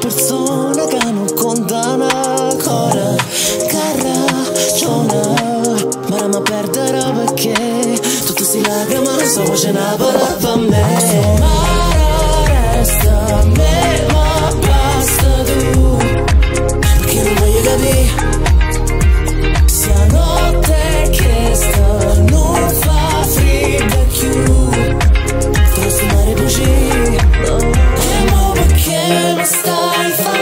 persona che non condanna ancora carragiona, ma mi perderò perché tutte si lacrime non so facendo una parola per me. Ma resta a me, ma basta tu, perché non voglio capire se la notte che sta non fa fredda più, te lo sto mare bugie. E mo perché mi stai facendo